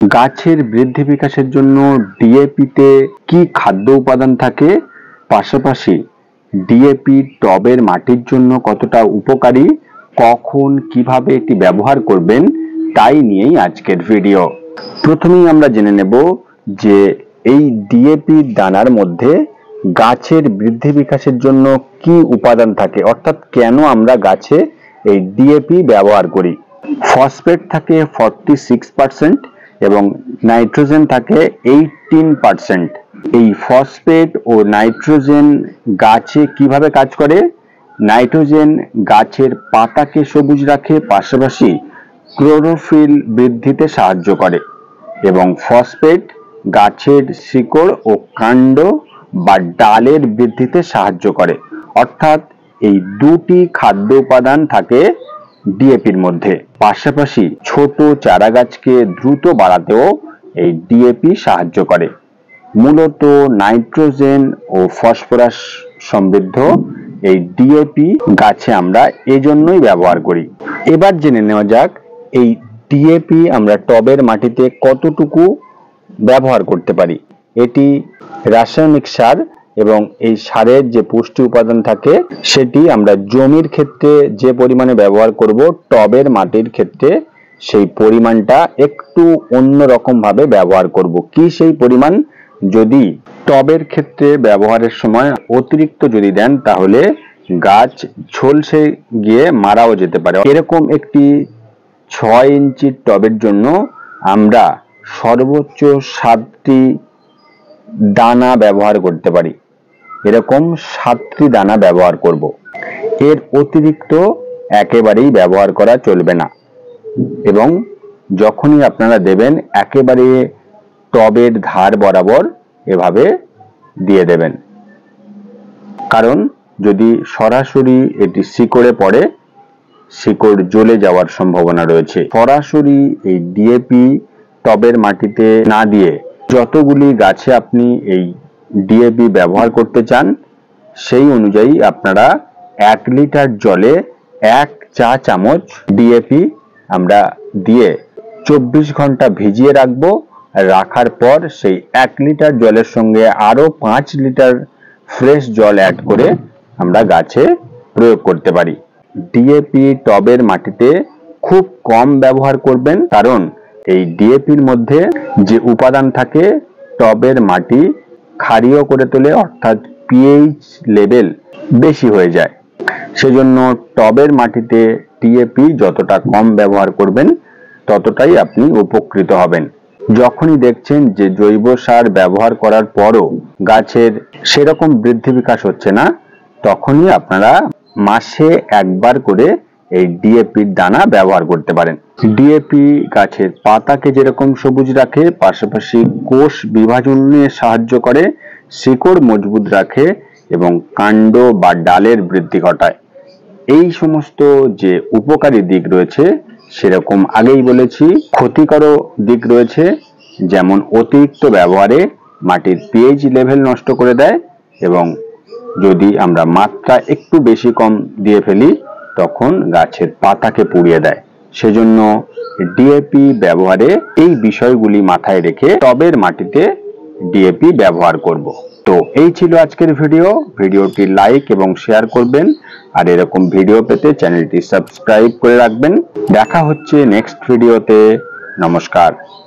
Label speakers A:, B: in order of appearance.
A: গাছের বৃদ্ধি বিকাশের জন্য ডিএপিতে কি খাদ্য উপাদান থাকে, পাশাপাশি ডিএপি টবের মাটির জন্য কতটা উপকারী, কখন কিভাবে এটি ব্যবহার করবেন, তাই নিয়েই আজকের ভিডিও। প্রথমেই আমরা জেনে নেব যে এই ডিএপি দানার মধ্যে গাছের বৃদ্ধি বিকাশের জন্য কি উপাদান থাকে, অর্থাৎ কেন আমরা গাছে এই ডিএপি ব্যবহার করি। ফসফেট থাকে 46% এবং নাইট্রোজেন থাকে 18%। এই ফসফেট ও নাইট্রোজেন গাছে কিভাবে কাজ করে? নাইট্রোজেন গাছের পাতাকে সবুজ রাখে, পাশাপাশি ক্লোরোফিল বৃদ্ধিতে সাহায্য করে, এবং ফসফেট গাছের শিকড় ও কাণ্ড বা ডালের বৃদ্ধিতে সাহায্য করে। অর্থাৎ এই দুটি খাদ্য উপাদান থাকে ডিএপির মধ্যে। পাশাপাশি ছোট চারা গাছকে দ্রুত বাড়াতেও এই ডিএপি সাহায্য করে। মূলত নাইট্রোজেন ও ফসফরাস সমৃদ্ধ এই ডিএপি গাছে আমরা এজন্যই ব্যবহার করি। এবার জেনে নেওয়া যাক এই ডিএপি আমরা টবের মাটিতে কতটুকু ব্যবহার করতে পারি। এটি রাসায়নিক সার এবং এই সারের যে পুষ্টি উপাদান থাকে সেটি আমরা জমির ক্ষেত্রে যে পরিমাণে ব্যবহার করব, টবের মাটির ক্ষেত্রে সেই পরিমাণটা একটু অন্যরকম ভাবে ব্যবহার করব। কি সেই পরিমাণ? যদি টবের ক্ষেত্রে ব্যবহারের সময় অতিরিক্ত যদি দেন তাহলে গাছ ঝলসে গিয়ে মারাও যেতে পারে। এরকম একটি 6 ইঞ্চির টবের জন্য আমরা সর্বোচ্চ 7টি দানা ব্যবহার করতে পারি। এরকম 7টি দানা ব্যবহার করব। এর অতিরিক্ত একেবারেই ব্যবহার করা চলবে না, এবং যখনই আপনারা দেবেন একেবারে টবের ধার বরাবর এভাবে দিয়ে দেবেন, কারণ যদি সরাসরি এটি শিকড়ে পড়ে শিকড় জ্বলে যাওয়ার সম্ভাবনা রয়েছে। সরাসরি এই ডিএপি টবের মাটিতে না দিয়ে যতগুলি গাছে আপনি এই ডিএপি ব্যবহার করতে চান সেই অনুযায়ী আপনারা 1 লিটার জলে 1 চা চামচ ডিএপি আমরা দিয়ে 24 ঘন্টা ভিজিয়ে রাখবো। রাখার পর সেই 1 লিটার জলের সঙ্গে আরো 5 লিটার ফ্রেশ জল অ্যাড করে আমরা গাছে প্রয়োগ করতে পারি। ডিএপি টবের মাটিতে খুব কম ব্যবহার করবেন, কারণ এই ডিএপির মধ্যে যে উপাদান থাকে টবের মাটি ক্ষারীয় করে তোলে, অর্থাৎ পিএইচ লেভেল বেশি হয়ে যায়। সেজন্য টবের মাটিতে ডিএপি যতটা কম ব্যবহার করবেন ততটাই আপনি উপকৃত হবেন। যখনই দেখছেন যে জৈব সার ব্যবহার করার পরও গাছের সেরকম বৃদ্ধি বিকাশ হচ্ছে না, তখনই আপনারা মাসে একবার করে এই ডিএপির দানা ব্যবহার করতে পারেন। ডিএপি গাছের পাতাকে যেরকম সবুজ রাখে, পাশাপাশি কোষ বিভাজনে সাহায্য করে, শিকড় মজবুত রাখে এবং কাণ্ড বা ডালের বৃদ্ধি ঘটায়। এই সমস্ত যে উপকারী দিক রয়েছে সেরকম আগেই বলেছি ক্ষতিকর দিক রয়েছে, যেমন অতিরিক্ত ব্যবহারে মাটির পিএইচ লেভেল নষ্ট করে দেয়, এবং যদি আমরা মাত্রা একটু বেশি কম দিয়ে ফেলি তখন গাছের পাতাকে পুড়িয়ে দেয়। সেজন্য ডিএপি ব্যবহারে এই বিষয়গুলি মাথায় রেখে টবের মাটিতে ডিএপি ব্যবহার করব। তো এই ছিল আজকের ভিডিওটি লাইক এবং শেয়ার করবেন, আর এরকম ভিডিও পেতে চ্যানেলটি সাবস্ক্রাইব করে রাখবেন। দেখা হচ্ছে নেক্সট ভিডিওতে। নমস্কার।